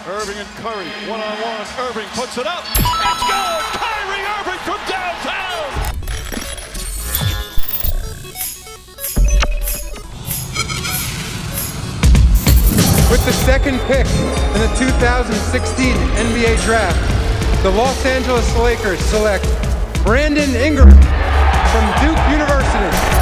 Irving and Curry, one-on-one. Irving puts it up. It's good! Kyrie Irving from downtown! With the second pick in the 2016 NBA Draft, the Los Angeles Lakers select Brandon Ingram from Duke University.